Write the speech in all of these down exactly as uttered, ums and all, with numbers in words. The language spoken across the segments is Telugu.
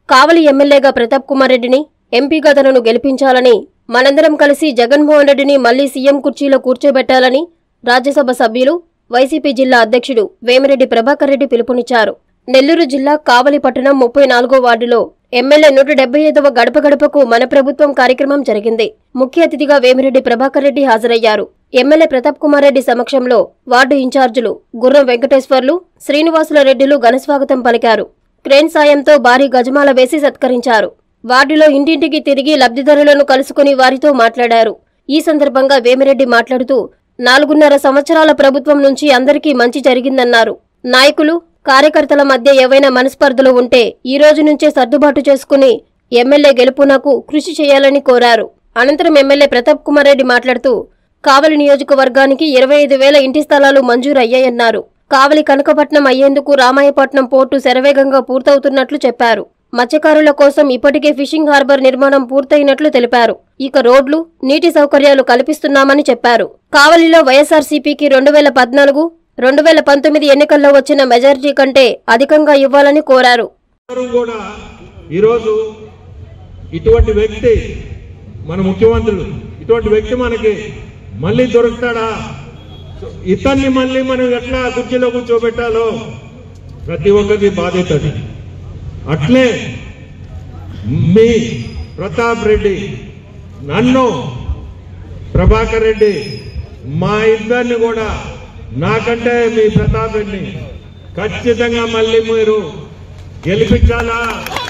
కావలి ఎమ్మెల్యేగా ప్రతాప్ కుమార్ రెడ్డిని, ఎంపీగా తనను గెలిపించాలని, మనందరం కలిసి జగన్మోహన్ రెడ్డిని మళ్లీ సీఎం కుర్చీలో కూర్చోబెట్టాలని రాజ్యసభ సభ్యులు, వైసీపీ జిల్లా అధ్యక్షుడు వేమిరెడ్డి ప్రభాకర్ రెడ్డి పిలుపునిచ్చారు. నెల్లూరు జిల్లా కావలి పట్టణం ముప్పై నాలుగో వార్డులో ఎమ్మెల్యే నూట డెబ్బై ఐదవ గడప గడపకు మన ప్రభుత్వం కార్యక్రమం జరిగింది. ముఖ్య అతిథిగా వేమిరెడ్డి ప్రభాకర్ రెడ్డి హాజరయ్యారు. ఎమ్మెల్యే ప్రతాప్ కుమార్ రెడ్డి సమక్షంలో వార్డు ఇన్ఛార్జీలు గుర్రం వెంకటేశ్వర్లు, శ్రీనివాసుల రెడ్డిలు ఘనస్వాగతం పలికారు. క్రేన్ సాయంతో భారీ గజమాల వేసి సత్కరించారు. వార్డులో ఇంటింటికి తిరిగి లబ్ధిదారులను కలుసుకుని వారితో మాట్లాడారు. ఈ సందర్భంగా వేమిరెడ్డి మాట్లాడుతూ నాలుగున్నర సంవత్సరాల ప్రభుత్వం నుంచి అందరికీ మంచి జరిగిందన్నారు. నాయకులు, కార్యకర్తల మధ్య ఏవైనా మనస్పర్ధలు ఉంటే ఈ రోజు నుంచే సర్దుబాటు చేసుకుని ఎమ్మెల్యే గెలుపునకు కృషి చేయాలని కోరారు. అనంతరం ఎమ్మెల్యే ప్రతాప్ కుమార్ రెడ్డి మాట్లాడుతూ కావలి నియోజకవర్గానికి ఇరవై ఐదు వేల ఇంటి స్థలాలు మంజూరయ్యాయన్నారు. కావలి కనకపట్నం అయ్యేందుకు రామాయపట్నం పోర్టు శరవేగంగా పూర్తవుతున్నట్లు చెప్పారు. మత్స్యకారుల కోసం ఇప్పటికే ఫిషింగ్ హార్బర్ నిర్మాణం పూర్తయినట్లు తెలిపారు. ఇక రోడ్లు, నీటి సౌకర్యాలు కల్పిస్తున్నామని చెప్పారు. కావలిలో వైఎస్ఆర్సీపీకి రెండు వేల పద్నాలుగు రెండు వేల పంతొమ్మిది ఎన్నికల్లో వచ్చిన మెజారిటీ కంటే అధికంగా ఇవ్వాలని కోరారు. ఈరోజు ఇటువంటి వ్యక్తి మన ముఖ్యమంత్రులు, ఇటువంటి వ్యక్తి మనకి మళ్ళీ దొరుకుతాడా, ఇతన్ని మళ్ళీ మనం ఎట్లా కుర్చీలో కూర్చోబెట్టాలో ప్రతి ఒక్కరికి బాధ్యత. అట్లే మీ ప్రతాప్ రెడ్డి, నన్ను ప్రభాకర్ రెడ్డి, మా ఇద్దరిని కూడా, నాకంటే మీ ప్రతాప్ రెడ్డిని ఖచ్చితంగా మళ్ళీ మీరు గెలిపించాలా.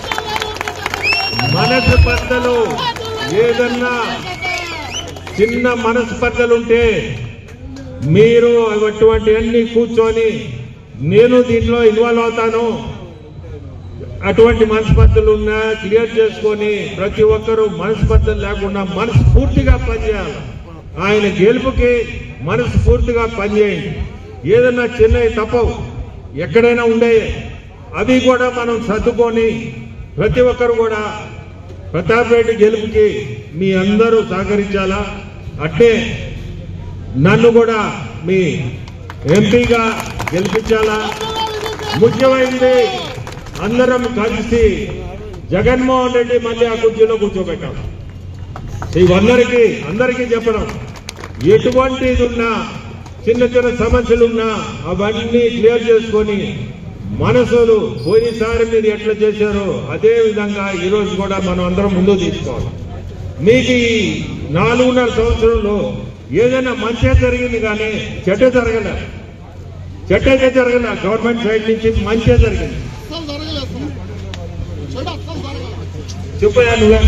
మనసు స్పర్ధలు, ఏదన్నా చిన్న మనస్పర్ధలుంటే మీరు అటువంటి అన్ని కూర్చొని నేను దీంట్లో ఇన్వాల్వ్ అవుతాను, అటువంటి మనస్పర్ధలు ఉన్నా క్లియర్ చేసుకొని ప్రతి ఒక్కరూ మనస్పర్ధలు లేకుండా మనస్ఫూర్తిగా పనిచేయాలి. ఆయన గెలుపుకి మనస్ఫూర్తిగా పనిచేయండి. ఏదన్నా చిన్నవి తప్పవు, ఎక్కడైనా ఉండే అవి కూడా మనం సర్దుకొని ప్రతి ఒక్కరు కూడా ప్రతాప్ రెడ్డి గెలుపుకి మీ అందరూ సహకరించాలా. అట్టే నన్ను కూడా మీ ఎంపీగా గెలిపించాలా. ముఖ్యమైనది అందరం కలిసి జగన్మోహన్ రెడ్డి మళ్ళీ ఆ కుర్చీలో కూర్చోబెట్టాం. ఇవఅందరికీ అందరికీ చెప్పడం, ఎటువంటిది ఉన్నా, చిన్న చిన్న సమస్యలున్నా అవన్నీ క్లియర్ చేసుకొని మనసులు పోయినసారి మీరు ఎట్లా చేశారో అదే విధంగా ఈరోజు కూడా మనం అందరం ముందుకు తీసుకోవాలి. మీకు ఈ నాలుగున్నర సంవత్సరంలో ఏదైనా మంచి జరిగింది కానీ చెడ్డ జరగలే, చెడ్డగా జరగలే. గవర్నమెంట్ సైడ్ నుంచి మంచి జరిగింది. చెప్పయా నువ్వే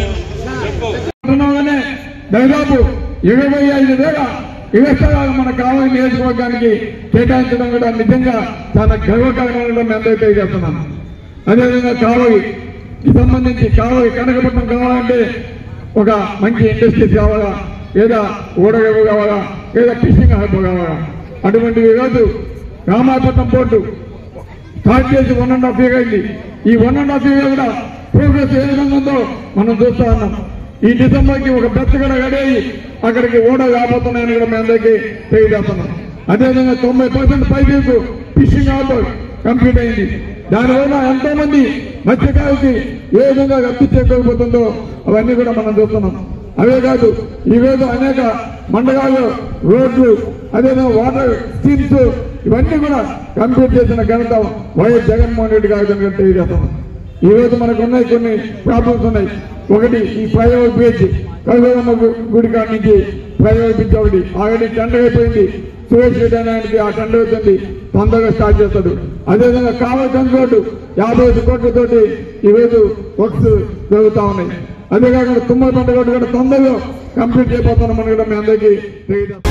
దాదాపు ఇరవై ఐదు వేల ఇళ్లస్థలాలు మన కావలి నియోజకవర్గానికి కేటాయించడం కూడా నిజంగా చాలా గర్వకారణంగా మేము అందరూ తెలియజేస్తున్నాను. అదేవిధంగా కావలికి సంబంధించి కావలి కనకపట్నం కావాలంటే ఒక మంచి ఇండస్ట్రీస్ కావాలా, లేదా ఓడగవు కావాలా, లేదా ఫిషింగ్ హార్బర్ కావాలా. అటువంటి ఈరోజు రామాయపట్నం పోర్టు స్టార్ట్ చేసి వన్ అండ్ హాఫ్ ఇయర్ అయింది. ఈ వన్ అండ్ హాఫ్ ఇయర్ కూడా ప్రోగ్రెస్ ఏ విధంగా ఉందో మనం చూస్తా ఉన్నాం. ఈ డిసెంబర్కి ఒక బెత్తగడ గడేయి అక్కడికి ఓడ రాబోతున్నాయని కూడా మేము అందరికీ తెలియజేస్తున్నాం. అదేవిధంగా తొంభై పర్సెంట్ పైపు ఫిషింగ్ హార్బర్ కంప్లీట్ అయింది. దానివల్ల ఎంతో మంది మత్స్యకారులకి ఏ విధంగా రద్దు చేకూరిపోతుందో అవన్నీ కూడా మనం చూస్తున్నాం. అవే కాదు, ఈరోజు అనేక మండలాలు, రోడ్లు, అదేవిధంగా వాటర్ స్కీమ్స్ ఇవన్నీ కూడా కంప్లీట్ చేసిన ఘనత వైఎస్ జగన్మోహన్ రెడ్డి గారి దగ్గర తెలియజేస్తున్నాం. ఈ రోజు మనకు ఉన్నాయి కొన్ని ప్రాబ్లమ్స్ ఉన్నాయి. ఒకటి ఈ ఫ్లైఓవర్ బ్రిడ్జ్, కల్వరమ్మ గుడి కాడి నుంచి ఫ్లైఓవర్ బ్రిడ్జ్ ఒకటి ఆల్రెడీ టెండర్ అయిపోయింది. సురేష్ రెడ్డి ఆయనకి ఆ టెండర్ అవుతుంది, తొందరగా స్టార్ట్ చేస్తాడు. అదేవిధంగా కావలి టెన్ రోడ్డు యాభై ఐదు కోట్లతోటి ఈరోజు వర్క్స్ జరుగుతూ ఉన్నాయి. అదే కాకుండా తుమ్మల పంట రోడ్డు కూడా తొందరగా కంప్లీట్ చేయబోతున్నామని కూడా మీ అందరికీ తెలియజేస్తాం.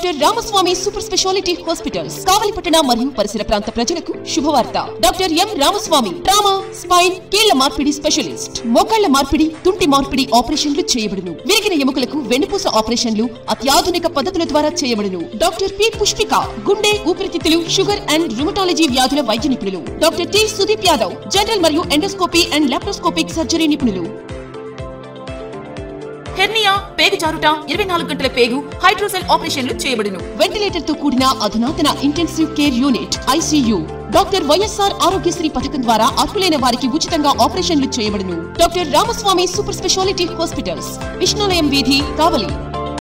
Doctor Ramaswamy super speciality hospitals, కావలిపట్టణ మరియు పరిసర ప్రాంత ప్రజలకు శుభవార్త. Doctor M Ramaswamy trauma, spine, కీళ్ల మార్పిడి స్పెషలిస్ట్. మోకాళ్ల మార్పిడి, తుంటి మార్పిడి ఆపరేషన్లు చేయబడును. విరిగిన ఎముకలకు వెన్నుపూస ఆపరేషన్లు అత్యాధునిక పద్ధతుల ద్వారా చేయబడును. డాక్టర్ పి పుష్పిక గుండె, ఊపిరితిత్తులు, షుగర్ అండ్ రుమటాలజీ వ్యాధుల వైద్య నిపుణులు. Doctor T Sudeep Yadav general మరియు ఎండోస్కోపీ అండ్ లాప్రోస్కోపిక్ సర్జరీ నిపుణులు. హెర్నియా, పేగు జారుట, ఇరవై నాలుగు గంటల పేగు, హైడ్రోసెల్ ఆపరేషన్లు చేయబడును. వెంటిలేటర్ తో కూడిన అధునాతన intensive care unit ICU. Doctor YSR Aarogyasri పథకం ద్వారా అర్హులైన వారికి ఉచితంగా ఆపరేషన్లు చేయబడును. Doctor Ramaswamy super speciality hospitals, Vishnulayam వీధి, కావలి.